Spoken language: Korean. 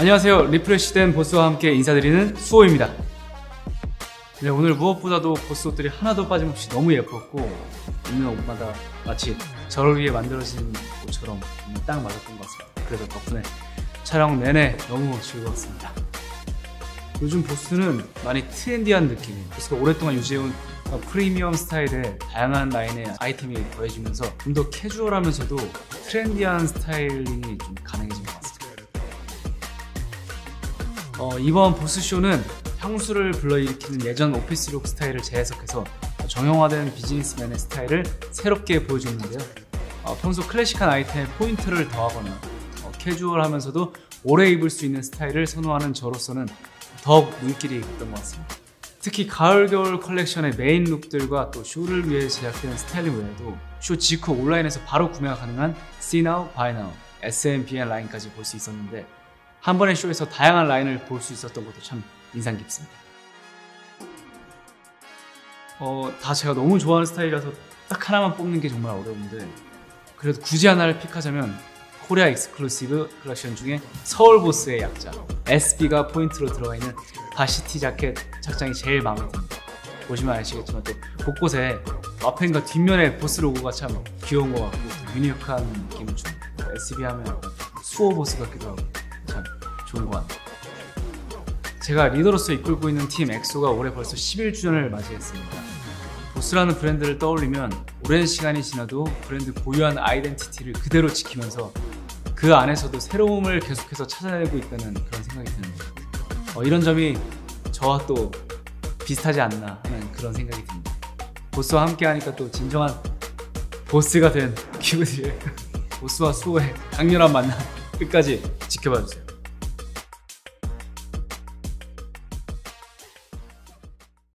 안녕하세요. 리프레시된 보스와 함께 인사드리는 수호입니다. 네, 오늘 무엇보다도 보스 옷들이 하나도 빠짐없이 너무 예뻤고 입는 옷마다 마치 저를 위해 만들어진 옷처럼 딱 맞았던 것 같습니다. 그래서 덕분에 촬영 내내 너무 즐거웠습니다. 요즘 보스는 많이 트렌디한 느낌, 보스가 오랫동안 유지해온 프리미엄 스타일의 다양한 라인의 아이템이 더해지면서 좀 더 캐주얼하면서도 트렌디한 스타일링이 좀 가능해진 것 같습니다. 이번 보스쇼는 향수를 불러일으키는 예전 오피스룩 스타일을 재해석해서 정형화된 비즈니스맨의 스타일을 새롭게 보여줬는데요. 평소 클래식한 아이템에 포인트를 더하거나 캐주얼하면서도 오래 입을 수 있는 스타일을 선호하는 저로서는 더욱 눈길이 갔던 것 같습니다. 특히 가을 겨울 컬렉션의 메인 룩들과 또 쇼를 위해 제작된 스타일링 외에도 쇼 직후 온라인에서 바로 구매가 가능한 See Now, Buy Now, SMBN 라인까지 볼 수 있었는데 한 번의 쇼에서 다양한 라인을 볼 수 있었던 것도 참 인상 깊습니다. 다 제가 너무 좋아하는 스타일이라서 딱 하나만 뽑는 게 정말 어려운데 그래도 굳이 하나를 픽하자면 코리아 익스클루시브 컬렉션 중에 서울보스의 약자 SB가 포인트로 들어가 있는 바시티 자켓 착장이 제일 마음에 듭니다. 보시면 아시겠지만 또 곳곳에 앞면과 뒷면에 보스 로고가 참 귀여운 것 같고 유니크한 느낌을 줍니다. SB 하면 수호 보스 같기도 하고 참 좋은 것 같아요. 제가 리더로서 이끌고 있는 팀 엑소가 올해 벌써 11주년을 맞이했습니다. 보스라는 브랜드를 떠올리면 오랜 시간이 지나도 브랜드 고유한 아이덴티티를 그대로 지키면서 그 안에서도 새로움을 계속해서 찾아내고 있다는 그런 생각이 드는데 이런 점이 저와 또 비슷하지 않나 하는 그런 생각이 듭니다. 보스와 함께 하니까 또 진정한 보스가 된 기분이에요. 보스와 수호의 강렬한 만남 끝까지 지켜봐 주세요.